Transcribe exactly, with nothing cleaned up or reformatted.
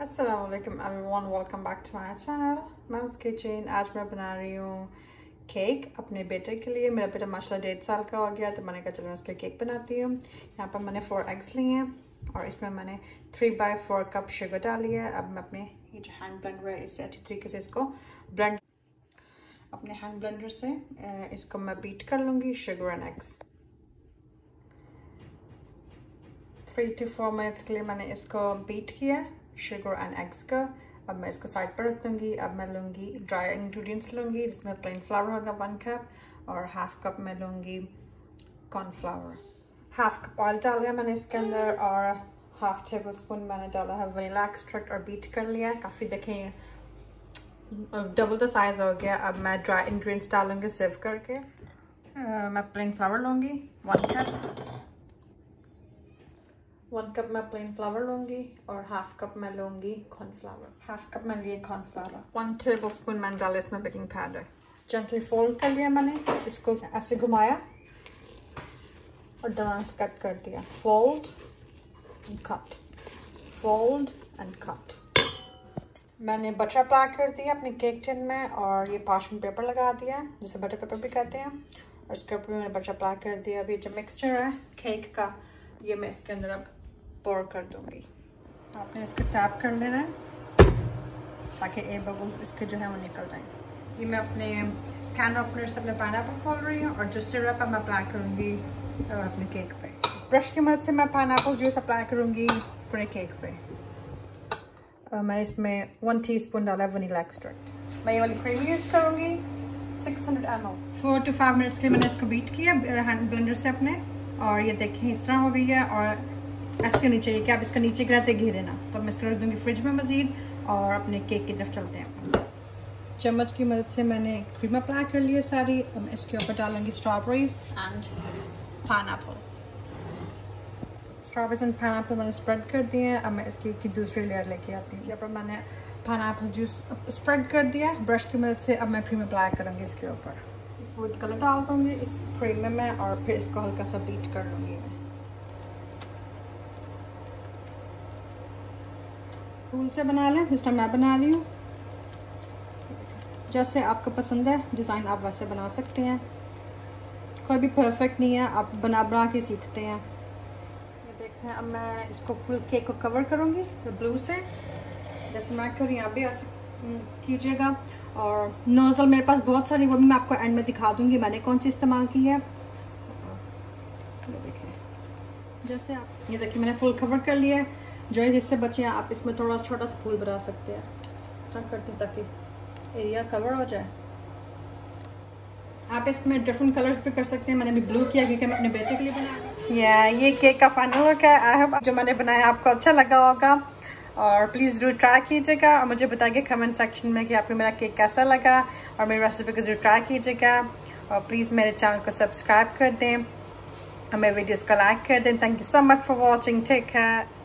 अस्सलामुअलैकुम everyone, welcome back to my channel Mam's kitchen. आज मैं बना रही हूँ केक अपने बेटे के लिए। मेरा बेटा माशाल्लाह डेढ़ साल का हो गया, तो मैंने कहा चलो मैं उसके केक बनाती हूँ। यहाँ पर मैंने फोर एग्स लिए हैं और इसमें मैंने three by four cup sugar डाली है। अब मैं अपने ये जो हैंड ब्लेंडर है इससे अच्छी तरीके से इसको ब्लेंड अपने हैंड ब्लेंडर से इसको मैं बीट कर लूँगी sugar and eggs. Three two four minutes के लिए मैंने इसको बीट किया शुगर एंड एग्स का। अब मैं इसको साइड पर रख दूँगी। अब मैं लूँगी ड्राई इंग्रेडिएंट्स लूँगी, जिसमें प्लेन फ्लावर होगा वन कप और हाफ कप मैं लूँगी कॉर्नफ्लावर। हाफ कप ऑयल डाल दिया मैंने इसके अंदर और हाफ टेबल स्पून मैंने डाला है वनीला एक्सट्रैक्ट और बीट कर लिया है। काफ़ी देखें डबल द साइज हो गया। अब मैं ड्राई इंग्रेडिएंट्स डालूँगी सर्व करके। uh, मैं प्लेन फ्लावर लूँगी वन कप वन कप मैं प्लेन फ्लावर लूँगी और हाफ कप मैं लूँगी कॉर्नफ्लावर। हाफ कप मैं लिए कॉर्नफ्लावर। वन टेबल स्पून मैंने डाला इसमें बेकिंग पाउडर। जेंटली फोल्ड कर लिया मैंने, इसको ऐसे घुमाया और दोनों से कट कर दिया। Fold and cut, fold and cut. मैंने बटर अप्लाई कर दिया अपने केक टिन में और ये पार्चमेंट पेपर लगा दिया, जिसे बटर पेपर भी कहते हैं, और इसके ऊपर मैंने बटर अप्लाई कर दिया। अभी जो मिक्सचर है केक का ये मैं इसके अंदर अब पोर कर दूंगी। आपने इसको टैप कर लेना है ताकि एयर बबल्स इसके जो है वो निकल जाएं। ये मैं अपने कैन ओपनर से अपने पाइनएप्पल खोल रही हूँ और जो सिरप है मैं अप्लाई करूँगी अपने केक पे। इस ब्रश की मदद से मैं पाइनएप्पल जूस अप्लाई करूँगी पूरे केक पे। और मैं इसमें वन टीस्पून डाला वनीला एक्सट्रैक्ट। मैं ये वाली क्रीम यूज़ करूँगी six hundred M L. Four two five minutes के लिए मैंने इसको बीट किया हैंड ब्लेंडर से अपने, और ये देखें इस तरह हो गई है और ऐसे होनी चाहिए कि आप इसका नीचे गिराते घिरे ना। तो मैं इसको रख दूँगी फ्रिज में मज़ीद और अपने केक की तरफ चलते हैं। चम्मच की मदद से मैंने क्रीम अप्लाई कर लिया सारी। और मैं इसके ऊपर डालूँगी strawberries and pineapple. Strawberries and pineapple मैंने स्प्रेड कर दिए हैं। अब मैं इसकी की दूसरी लेयर लेके आती हूँ। यहाँ पर मैंने पाइनएप्पल जूस स्प्रेड कर दिया ब्रश की मदद से। अब मैं क्रीम अप्लाई करूँगी इसके ऊपर। फूड कलर डाल दूँगी इस क्रीम में मैं और फिर इसको हल्का सा बीट कर लूँगी मैं। फूल से बना लें, जिस तरह मैं बना रही हूँ। जैसे आपको पसंद है डिज़ाइन आप वैसे बना सकते हैं। कोई भी परफेक्ट नहीं है, आप बना बना के सीखते हैं। ये देखते हैं। अब मैं इसको फुल केक को कवर करूँगी ब्लू से, जैसे मैं कर रही हूँ। आप भी ऐसे कीजिएगा। और नोज़ल मेरे पास बहुत सारी, वो भी मैं आपको एंड में दिखा दूँगी मैंने कौन सी इस्तेमाल की है। ये देखें, जैसे आप ये देखिए मैंने फुल कवर कर लिया है। जो है जिससे बचे हैं आप इसमें थोड़ा छोटा सा फूल बना सकते हैं। स्टार्ट करते हैं ताकि एरिया कवर हो जाए। आप इसमें डिफरेंट कलर्स भी कर सकते हैं। मैंने भी ब्लू किया क्योंकि मैं अपने बेटे के लिए बनाया। या ये केक का फाइनल लुक है। आई होप जो मैंने बनाया आपको अच्छा लगा होगा और प्लीज़ ज़रूर ट्राई कीजिएगा और मुझे बताइए कमेंट सेक्शन में कि आपको मेरा केक कैसा लगा और मेरी रेसिपी को ज़रूर ट्राई कीजिएगा। और प्लीज़ मेरे चैनल को सब्सक्राइब कर दें और मेरे वीडियोज़ को लाइक कर दें। Thank you so much for watching. Take care.